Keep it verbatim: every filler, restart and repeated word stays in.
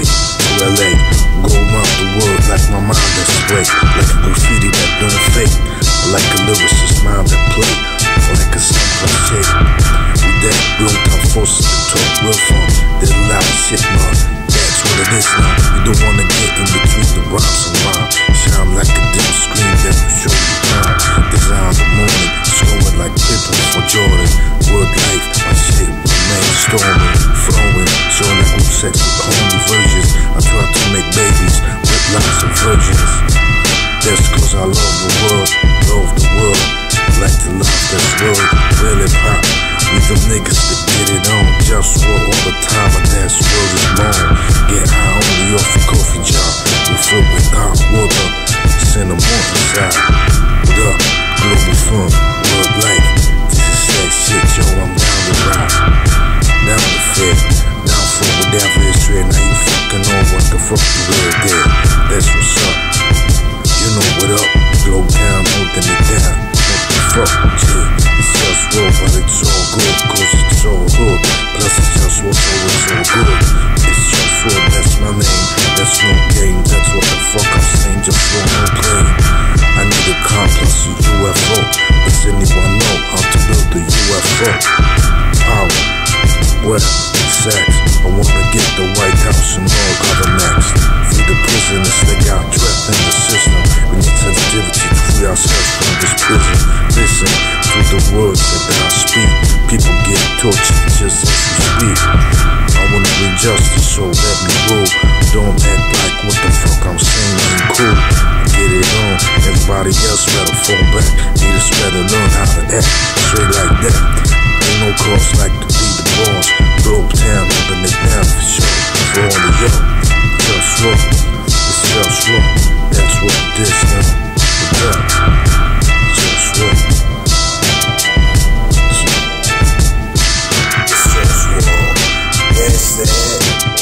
to L A, go around the world like my mind that's great, like a graffiti that don't fake, like a lyricist mind that play, or like a sample shake. We that built our forces to talk real fun, did a lot of shit, man. That's what it is now. You don't wanna get in between the rhymes and rhyme. Shine like a dim screen that will show you time. Design the moment, slowing like people for Jordan. Word life, my shit remain storming, flowing, showing like good sex with homely virgins. I try to make babies with lots of virgins. That's cause I love the world, love the world. Like to love this world, really pop. We them niggas that get it on, just war all the time, and that world is long. Get high only off a coffee job, we fill with hot water, send them on inside. What up, Globalfirm, world life, this is sex shit, yo, I'm down to ride. Down to fit, down for whatever is straight, now you fucking on what the fuck you real dead. That's what's up, you know what up, Globe Town holding it down. Fuck, yeah, it's just war, but it's all good, cause it's all good. Plus it's just war, so it's all good. It's just war, that's my name, that's no game. That's what the fuck I'm saying, just war, no claim. I need a car plus a U F O. Does anyone know how to build a U F O? Power, well, sex. I wanna get the White House and all other next. Free the prisoners that got trapped in the system. We need sensitivity to free ourselves from this prison. Listen to the words that I speak. People get tortured just as we speak. I wanna bring justice, so let me rule. Don't act like what the fuck I'm saying ain't cool. Get it on, everybody else better fall back. Haters better learn how to act straight like that. Ain't no cause like to be the boss. Globe Town, holding it down for sure. For all of y'all, just war, it's just war. That's what it is now. What's up? Just war. It's just war. That's it.